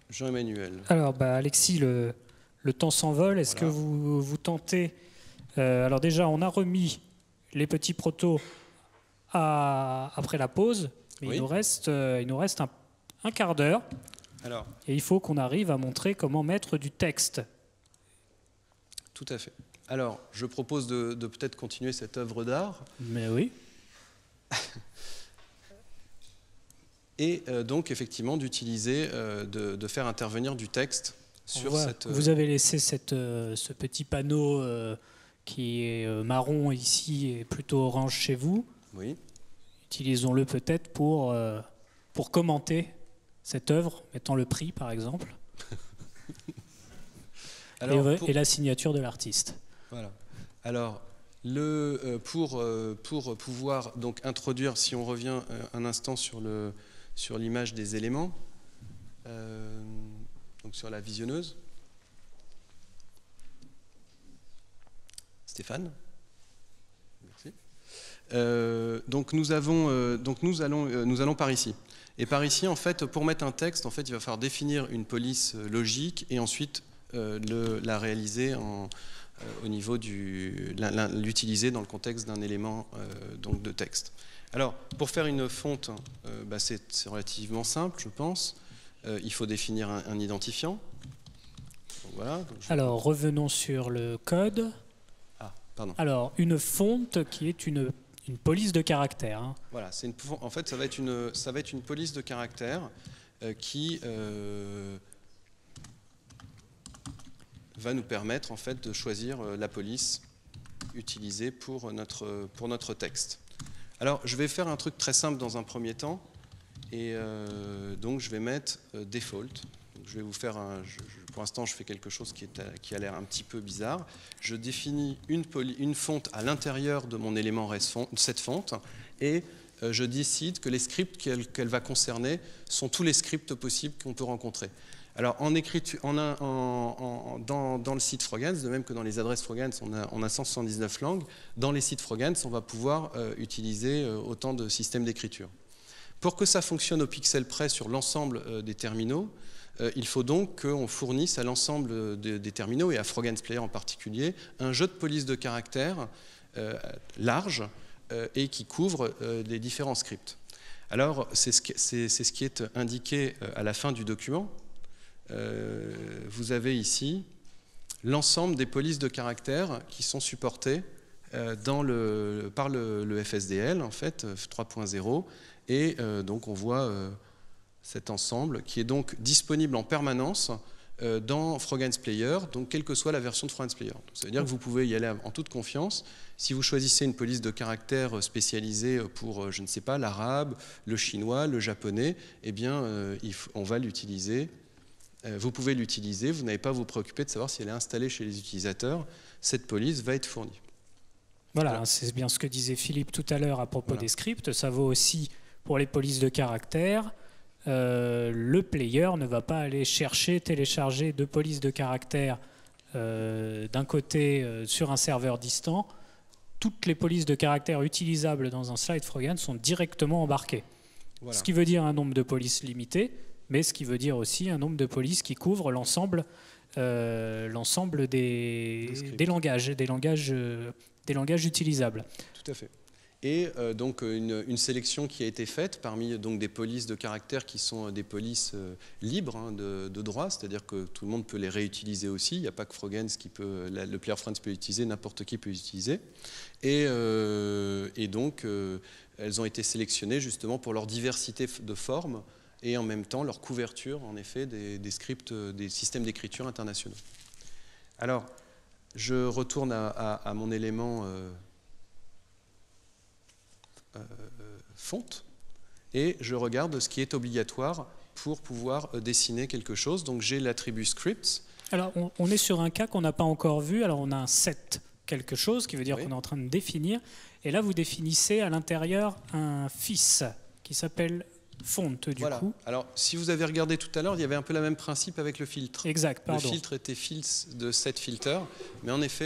Jean-Emmanuel. Alors, Alexis, le temps s'envole. Est-ce que vous tentez... alors déjà, on a remis les petits protos après la pause, mais Oui. il nous reste un quart d'heure. Alors, et il faut qu'on arrive à montrer comment mettre du texte. tout à fait. Alors, je propose de peut-être continuer cette œuvre d'art. Mais oui. Et donc, effectivement, d'utiliser, de faire intervenir du texte sur cette... Vous avez laissé ce petit panneau qui est marron ici et plutôt orange chez vous. Oui. Utilisons-le peut-être pour commenter cette œuvre, mettant le prix, par exemple, Alors, et la signature de l'artiste. Voilà. Alors, pour pouvoir donc introduire, si on revient un instant sur l'image des éléments, donc sur la visionneuse. Stéphane. Merci. Donc nous allons par ici. Et par ici, en fait, pour mettre un texte, en fait, il va falloir définir une police logique et ensuite la réaliser au niveau l'utiliser dans le contexte d'un élément donc de texte. Alors, pour faire une fonte, c'est relativement simple, je pense. Il faut définir un identifiant. Donc, voilà, donc alors, revenons sur le code. Ah, pardon. Alors, une fonte qui est une police de caractère. Hein. Voilà, en fait, ça va être une police de caractère qui va nous permettre en fait de choisir la police utilisée pour notre texte. Alors, je vais faire un truc très simple dans un premier temps, et donc je vais mettre default. Donc, je vais vous faire pour l'instant, je fais quelque chose qui a l'air un petit peu bizarre. Je définis une fonte à l'intérieur de mon élément cette fonte, et je décide que les scripts qu'elle va concerner sont tous les scripts possibles qu'on peut rencontrer. Alors, en écriture, dans le site Frogance, de même que dans les adresses Frogance, on a 179 langues. Dans les sites Frogance, on va pouvoir utiliser autant de systèmes d'écriture. Pour que ça fonctionne au pixel près sur l'ensemble des terminaux, il faut donc qu'on fournisse à l'ensemble des terminaux, et à Frogance Player en particulier, un jeu de police de caractères large et qui couvre les différents scripts. Alors, c'est ce qui est indiqué à la fin du document. Vous avez ici l'ensemble des polices de caractères qui sont supportées par le FSDL, en fait, 3.0, et donc on voit cet ensemble qui est donc disponible en permanence dans Frogance Player, donc quelle que soit la version de Frogance Player. Donc, ça veut dire que vous pouvez y aller en toute confiance. Si vous choisissez une police de caractères spécialisée pour, je ne sais pas, l'arabe, le chinois, le japonais, eh bien, on va l'utiliser. Vous pouvez l'utiliser, vous n'avez pas à vous préoccuper de savoir si elle est installée chez les utilisateurs. Cette police va être fournie. Voilà, c'est bien ce que disait Philippe tout à l'heure à propos des scripts. Ça vaut aussi pour les polices de caractères. Le player ne va pas aller télécharger deux polices de caractères d'un côté sur un serveur distant. Toutes les polices de caractères utilisables dans un slide Frogance sont directement embarquées. Voilà. Ce qui veut dire un nombre de polices limité, mais ce qui veut dire aussi un nombre de polices qui couvre l'ensemble des langages utilisables. Tout à fait. Et donc une sélection qui a été faite parmi donc des polices de caractères qui sont des polices libres de droit, c'est-à-dire que tout le monde peut les réutiliser aussi. Il n'y a pas que Frogance le player Frogance peut l'utiliser, n'importe qui peut l'utiliser. Et donc elles ont été sélectionnées justement pour leur diversité de formes et en même temps leur couverture en effet des scripts, des systèmes d'écriture internationaux. Alors, je retourne à mon élément fonte et je regarde ce qui est obligatoire pour pouvoir dessiner quelque chose. Donc j'ai l'attribut scripts. Alors on est sur un cas qu'on n'a pas encore vu. Alors on a un set quelque chose qui veut dire qu'on est en train de définir. Et là vous définissez à l'intérieur un fils qui s'appelle fonte du coup. Alors si vous avez regardé tout à l'heure, il y avait un peu le même principe avec le filtre. Exact, pardon. Le filtre était de set filter, mais en effet,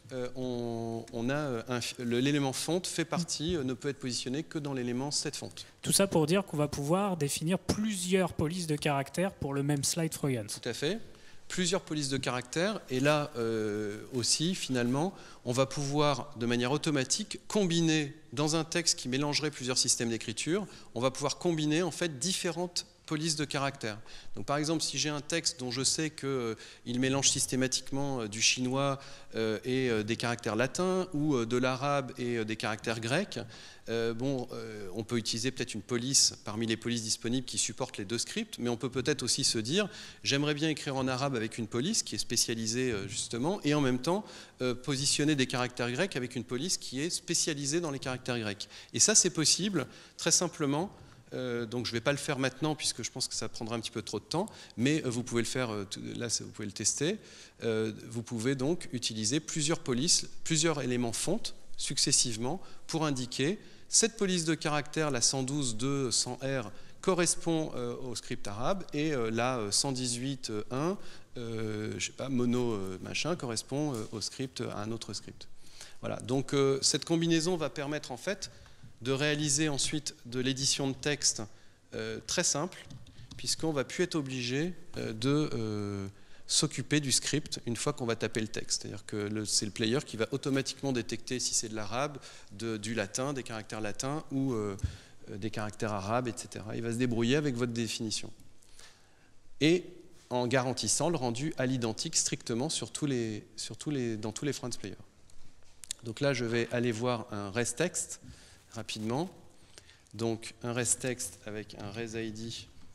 l'élément fonte fait partie, ne peut être positionné que dans l'élément setFont. Tout ça pour dire qu'on va pouvoir définir plusieurs polices de caractères pour le même slide Freudian. Tout à fait. Plusieurs polices de caractères, et là aussi, finalement, on va pouvoir, de manière automatique, combiner, dans un texte qui mélangerait plusieurs systèmes d'écriture, on va pouvoir combiner, en fait, différentes police de caractères. Donc, par exemple, si j'ai un texte dont je sais qu'il mélange systématiquement du chinois et des caractères latins, ou de l'arabe et des caractères grecs, on peut utiliser peut-être une police parmi les polices disponibles qui supportent les deux scripts, mais on peut peut-être aussi se dire, j'aimerais bien écrire en arabe avec une police qui est spécialisée justement, et en même temps positionner des caractères grecs avec une police qui est spécialisée dans les caractères grecs. Et ça, c'est possible, très simplement. Donc je ne vais pas le faire maintenant puisque je pense que ça prendra un petit peu trop de temps, mais vous pouvez le faire, là vous pouvez le tester. Vous pouvez donc utiliser plusieurs polices, plusieurs éléments fontes successivement pour indiquer cette police de caractère, la 112.2 100R, correspond au script arabe et la 118.1, je sais pas, mono machin, correspond au script, à un autre script. Voilà, donc cette combinaison va permettre en fait de réaliser ensuite de l'édition de texte très simple, puisqu'on ne va plus être obligé de s'occuper du script une fois qu'on va taper le texte. C'est-à-dire que c'est le player qui va automatiquement détecter si c'est de l'arabe, du latin, des caractères latins ou des caractères arabes, etc. Il va se débrouiller avec votre définition. Et en garantissant le rendu à l'identique strictement dans tous les France Player. Donc là, je vais aller voir un rest-text rapidement. Donc un rest-text avec un res-id.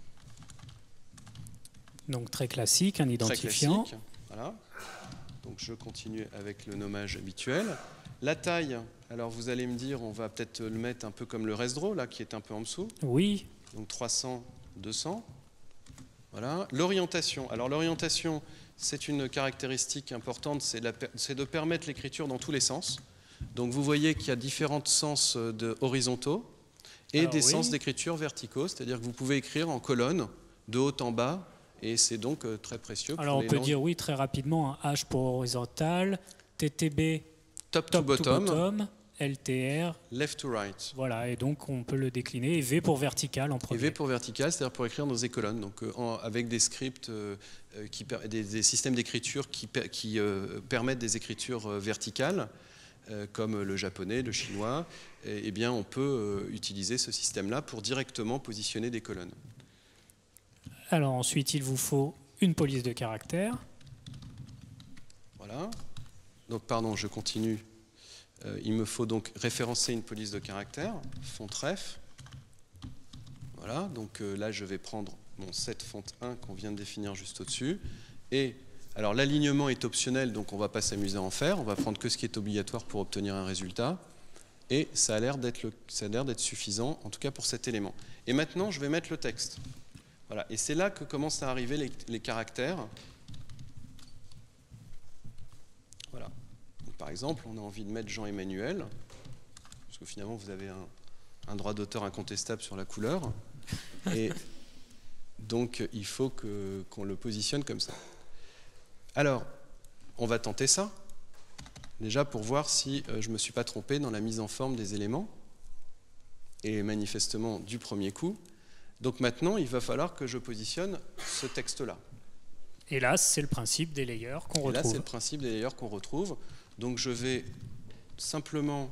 Donc très classique, un identifiant. Très classique, voilà. Donc je continue avec le nommage habituel. La taille, alors vous allez me dire, on va peut-être le mettre un peu comme le resdraw, là, qui est un peu en dessous. Oui. Donc 300, 200. Voilà. L'orientation. Alors l'orientation, c'est une caractéristique importante, c'est de permettre l'écriture dans tous les sens. Donc vous voyez qu'il y a différents sens horizontaux et des sens d'écriture verticaux, c'est-à-dire que vous pouvez écrire en colonne, de haut en bas, et c'est donc très précieux. Alors on peut dire oui très rapidement, un H pour horizontal, TTB top to bottom, LTR left to right. Voilà, et donc on peut le décliner, et V pour vertical en premier. Et V pour vertical, c'est-à-dire pour écrire dans des colonnes, donc avec des scripts, des systèmes d'écriture qui permettent des écritures verticales, comme le japonais, le chinois, eh bien on peut utiliser ce système-là pour directement positionner des colonnes. Alors ensuite, il vous faut une police de caractère. Voilà. Donc pardon, je continue. Il me faut donc référencer une police de caractère, fontref. Voilà, donc là je vais prendre mon set font 1 qu'on vient de définir juste au-dessus. Et alors l'alignement est optionnel, donc on ne va pas s'amuser à en faire. On va prendre que ce qui est obligatoire pour obtenir un résultat. Et ça a l'air d'être suffisant, en tout cas pour cet élément. Et maintenant, je vais mettre le texte. Voilà. Et c'est là que commencent à arriver les caractères. Voilà. Donc, par exemple, on a envie de mettre Jean-Emmanuel, parce que finalement, vous avez un droit d'auteur incontestable sur la couleur. Et donc, il faut qu'on le positionne comme ça. Alors, on va tenter ça, déjà pour voir si je ne me suis pas trompé dans la mise en forme des éléments, et manifestement du premier coup. Donc maintenant, il va falloir que je positionne ce texte-là. Et là, c'est le principe des layers qu'on retrouve. Et là, c'est le principe des layers qu'on retrouve. Donc je vais simplement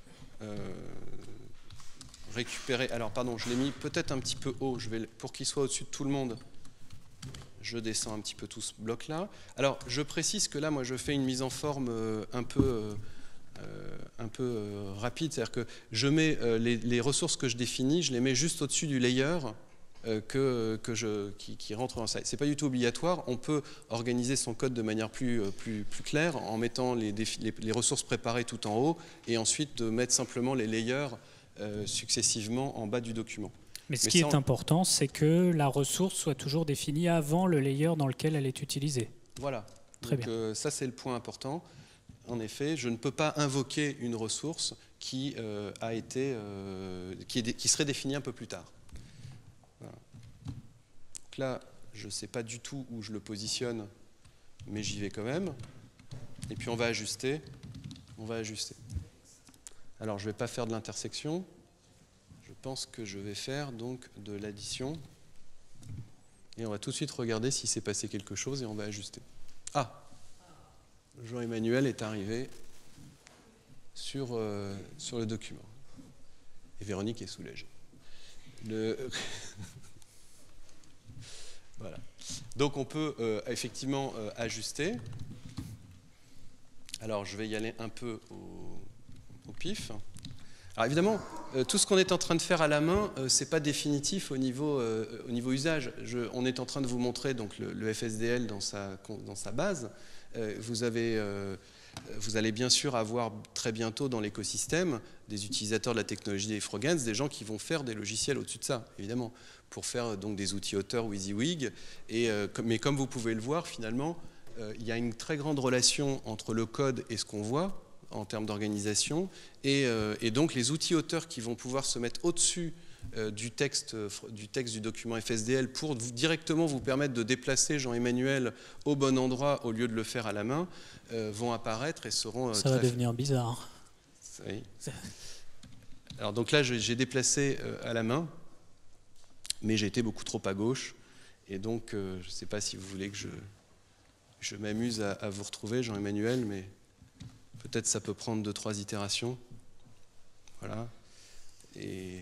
récupérer... Alors pardon, je l'ai mis peut-être un petit peu haut, pour qu'il soit au-dessus de tout le monde. Je descends un petit peu tout ce bloc-là. Alors, je précise que là, moi, je fais une mise en forme un peu rapide. C'est-à-dire que je mets les ressources que je définis, je les mets juste au-dessus du layer qui rentre dans ça. Ce n'est pas du tout obligatoire. On peut organiser son code de manière plus claire en mettant les ressources préparées tout en haut et ensuite de mettre simplement les layers successivement en bas du document. Mais ce qui est important, c'est que la ressource soit toujours définie avant le layer dans lequel elle est utilisée. Voilà. Très bien. Ça, c'est le point important. En effet, je ne peux pas invoquer une ressource qui serait définie un peu plus tard. Voilà. Donc là, je ne sais pas du tout où je le positionne, mais j'y vais quand même. Et puis on va ajuster On va ajuster. Alors, je ne vais pas faire de l'intersection. Je pense que je vais faire donc de l'addition. Et on va tout de suite regarder si s'est passé quelque chose et on va ajuster. Ah, Jean-Emmanuel est arrivé sur le document. Et Véronique est soulagée. Voilà. Donc on peut effectivement ajuster. Alors je vais y aller un peu au pif. Alors évidemment, tout ce qu'on est en train de faire à la main, ce n'est pas définitif au niveau usage. On est en train de vous montrer donc, le FSDL dans sa base. Vous allez bien sûr avoir très bientôt dans l'écosystème des utilisateurs de la technologie des Frogans, des gens qui vont faire des logiciels au-dessus de ça, évidemment, pour faire donc, des outils auteurs WYSIWYG. Mais comme vous pouvez le voir, finalement, il y a une très grande relation entre le code et ce qu'on voit en termes d'organisation. Et donc les outils auteurs qui vont pouvoir se mettre au-dessus du texte du document FSDL pour directement vous permettre de déplacer Jean-Emmanuel au bon endroit au lieu de le faire à la main, vont apparaître et seront... Ça va devenir bizarre. Oui. Alors donc là, j'ai déplacé à la main, mais j'ai été beaucoup trop à gauche. Et donc, je ne sais pas si vous voulez que je m'amuse à vous retrouver, Jean-Emmanuel, mais peut-être ça peut prendre 2-3 itérations. Voilà. Et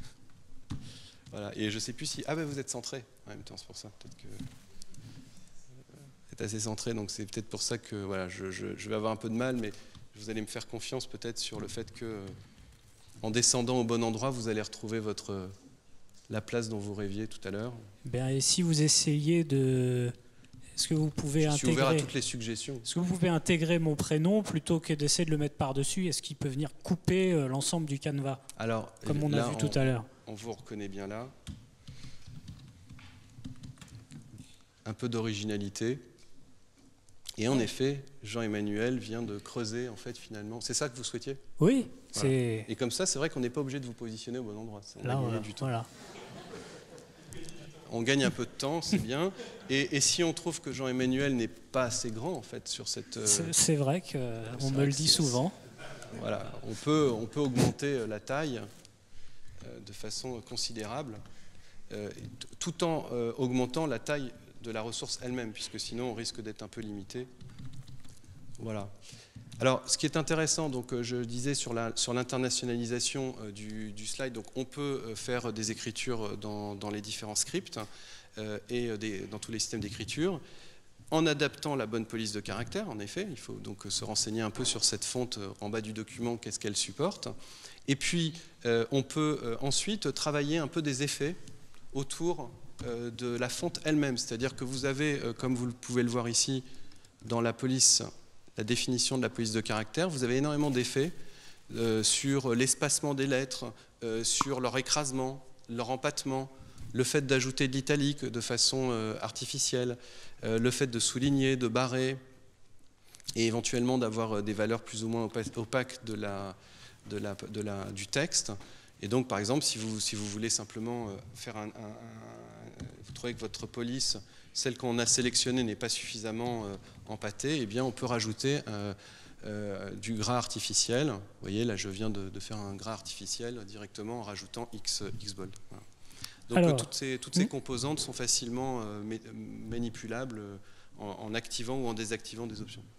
je ne sais plus si... Ah ben vous êtes centré en même temps, c'est pour ça. Peut-être que vous êtes assez centré, donc c'est peut-être pour ça que voilà, je vais avoir un peu de mal, mais vous allez me faire confiance peut-être sur le fait que en descendant au bon endroit, vous allez retrouver la place dont vous rêviez tout à l'heure. Et si vous essayez de... Est-ce que vous pouvez Je suis ouvert à toutes les suggestions. Est-ce que vous pouvez intégrer mon prénom plutôt que d'essayer de le mettre par-dessus? Est-ce qu'il peut venir couper l'ensemble du canevas? Alors, comme on a vu tout à l'heure. On vous reconnaît bien là. Un peu d'originalité. Et en effet, Jean-Emmanuel vient de creuser, en fait, finalement. C'est ça que vous souhaitiez? Oui. Voilà. Et comme ça, c'est vrai qu'on n'est pas obligé de vous positionner au bon endroit. On a gagné du temps. Voilà. On gagne un peu de temps, c'est bien. Et si on trouve que Jean-Emmanuel n'est pas assez grand, en fait, sur cette... C'est vrai qu'on me le dit souvent. Voilà, on peut augmenter la taille de façon considérable, tout en augmentant la taille de la ressource elle-même, puisque sinon on risque d'être un peu limité. Voilà. Alors, ce qui est intéressant, donc, je disais sur l'internationalisation du slide, donc, on peut faire des écritures dans les différents scripts et dans tous les systèmes d'écriture, en adaptant la bonne police de caractère, en effet. Il faut donc se renseigner un peu sur cette fonte en bas du document, qu'est-ce qu'elle supporte. Et puis, on peut ensuite travailler un peu des effets autour de la fonte elle-même. C'est-à-dire que vous avez, comme vous pouvez le voir ici, dans la police... la définition de la police de caractère, vous avez énormément d'effets sur l'espacement des lettres, sur leur écrasement, leur empattement, le fait d'ajouter de l'italique de façon artificielle, le fait de souligner, de barrer, et éventuellement d'avoir des valeurs plus ou moins opaques du texte. Et donc, par exemple, si vous voulez simplement faire vous trouvez que votre police, celle qu'on a sélectionnée n'est pas suffisamment empâtée, eh bien on peut rajouter du gras artificiel. Vous voyez, là je viens de faire un gras artificiel directement en rajoutant X-bold. Voilà. Donc alors, toutes ces composantes sont facilement manipulables en activant ou en désactivant des options.